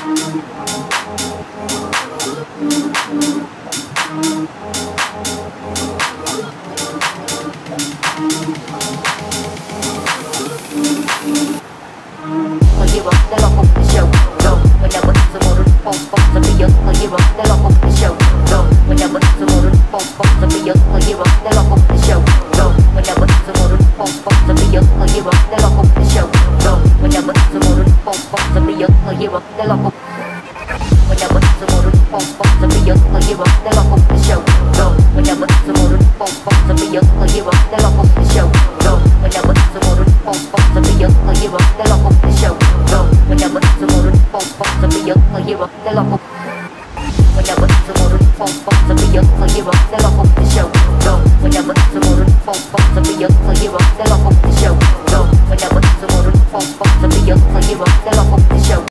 Hero, the lock of the show. Go, whenever tomorrow, pop, the beer. Hero, the lock of the show. Go, whenever tomorrow, pop, the beer. Hero, the lock of the show. Go, whenever tomorrow, pop, the beer. Hero, the lock of the show. Go, whenever tomorrow, pop, the beer. Hero, the lock of. Whenever tomorrow, pop, the beer. Hero, the lock of the show. Go, whenever tomorrow, pop, the beer. Hero, the lock of the show. Go, whenever tomorrow, pop, the beer. Hero, the lock of the show. Go, whenever tomorrow, pop, the beer. Hero, the lock of. Whenever tomorrow, pop, the beer. Hero, the